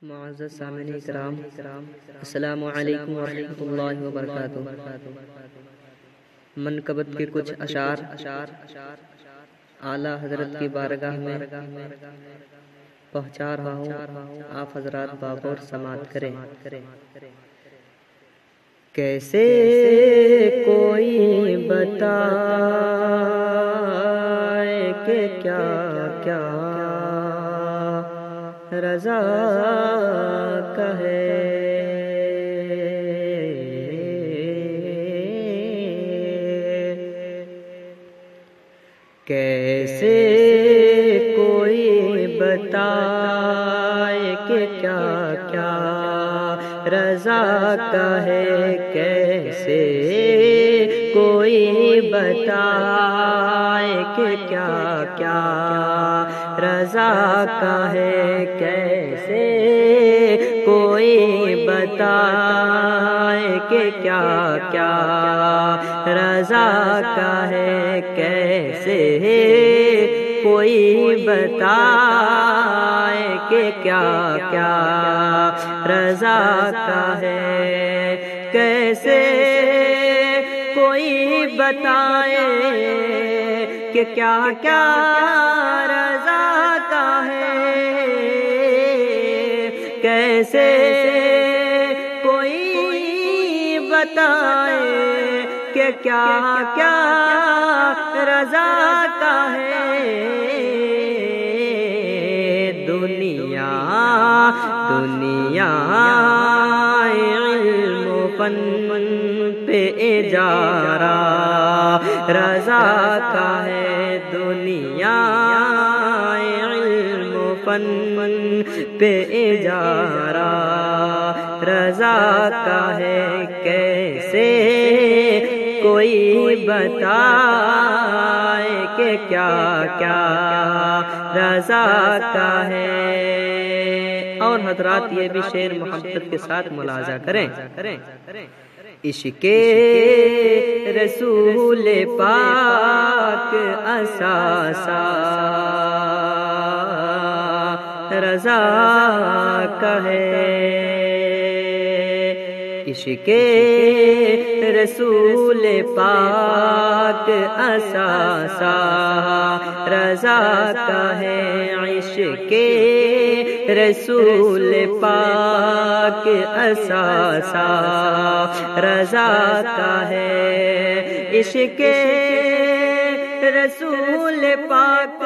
معزز سامعین کرام، السلام علیکم ورحمۃ اللہ وبرکاتہ۔ منقبت کے کچھ اشعار اعلیٰ حضرت کی بارگاہ میں پہنچا رہا ہوں، آپ حضرات بغور سماعت کریں۔ کیسے کوئی بتائے کہ کیا کیا رضا کا ہے، کیسے کوئی بتائے کہ کیا کیا رضا کا ہے، کیسے کوئی بتائے کہ کیا کیا رضا کا ہے، کیسے کوئی بتائے کہ کیا کیا رضا کا ہے، کیسے کوئی بتائے کہ کیا کیا رضا کا ہے، کیسے کوئی بتائے کہ کیا کیا رضا کا ہے، کیسے کوئی بتائے کہ کیا کیا رضا کا ہے۔ دنیا علم و فن پہ اجارہ رضا کا ہے، دنیا علم و فن پہ اجارہ رضا کا ہے، کیسے کوئی بتائے کہ کیا کیا رضا کا ہے۔ اور حضرات یہ بھی شعر محبت کے ساتھ ملاحظہ کریں۔ عشق رسول پاک اثاثہ رضا کا ہے، عشق رسول پاک اثاثہ رضا کا ہے، عشق رسول پاک اثاثہ رضا کا ہے، عشق رسول پاک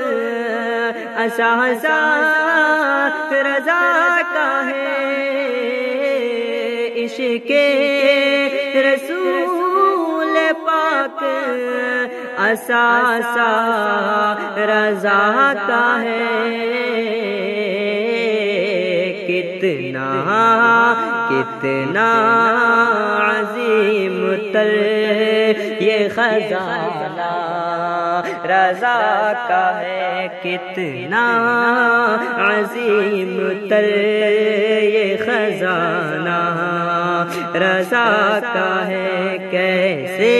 اثاثہ رضا کا ہے، عشق رسول پاک اثاثہ رضا کا ہے، کتنا عظیم تر یہ خزانہ رضا کا ہے، کتنا عظیم تر یہ خزانہ رضا کا ہے، کیسے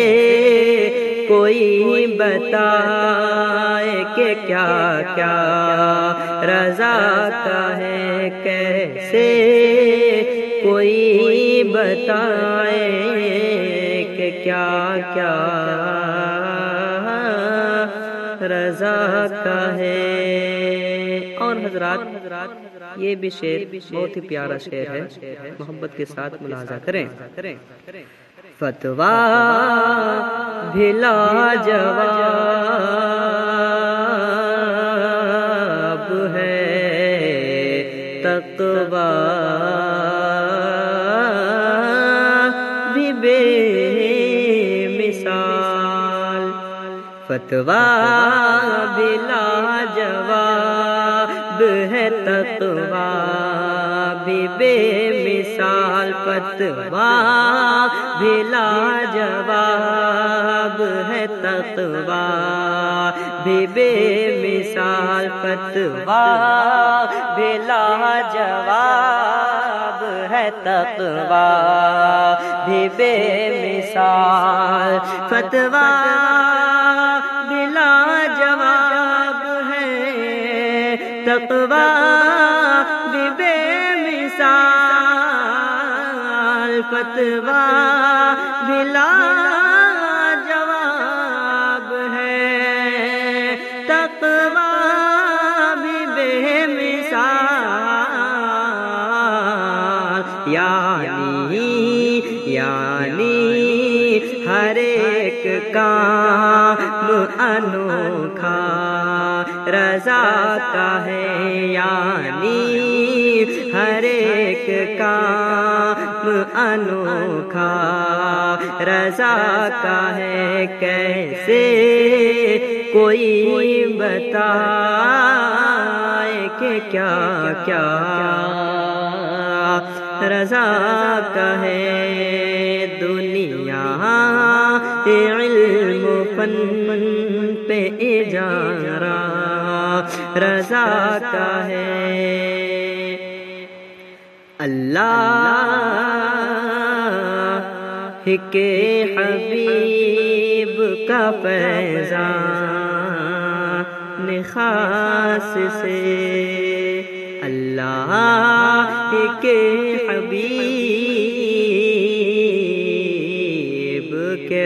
کوئی بتائے کہ کیا کیا رضا کا ہے، کیسے کوئی بتائے کہ کیا کیا رضا کا ہے۔ اور حضرات یہ بھی شعر بہت ہی پیارا شعر ہے، محبت کے ساتھ ملاحظہ کریں۔ فتویٰ بھی لاجواب ہے، تقویٰ بھی بے مثال، فتویٰ بھی لاجواب ہے، تقویٰ بھی بے مثال، فتویٰ بھی لاجواب ہے، تقویٰ بھی بے مثال، فتویٰ بھی لاجواب ہے، تقویٰ بھی بے مثال، فتویٰ بھی لاجواب ہے، تقویٰ بھی بے فتویٰ بھی لاجواب ہے، تقویٰ بھی بے مثال، یعنی ہر ایک کام انوکھا رضا کا ہے، یعنی ہر ایک کام انوکھا رضا کا ہے۔ کیسے کوئی بتائے کہ کیا کیا رضا کا ہے؟ دنیا علم فن پہ اجارہ رضا کا ہے، اللہ کے حبیب کا فیضان خاص سے، اللہ کے حبیب کے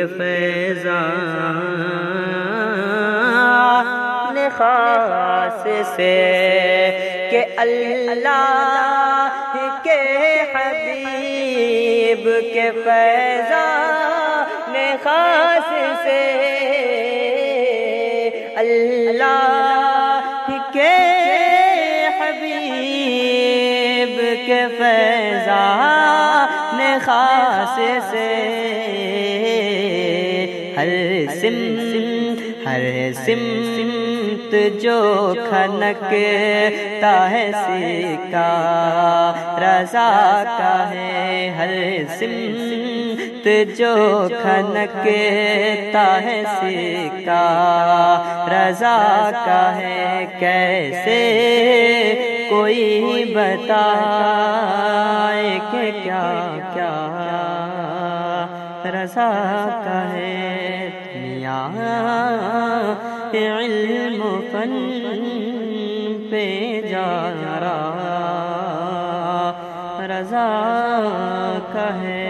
فیضان خاص سے، کہ اللہ کے حبیب کے فیضان خاص سے، اللہ کے حبیب کے فیضان خاص سے، ہر سمت جو کھنکتا ہے سکہ رضا کا ہے، ہر سمت جو کھنکتا ہے سکہ رضا کا ہے۔ کیسے کوئی بتائے کہ کیا کیا رضا کا ہے؟ دنیا علم فن پہ جا رہا رضا کا ہے۔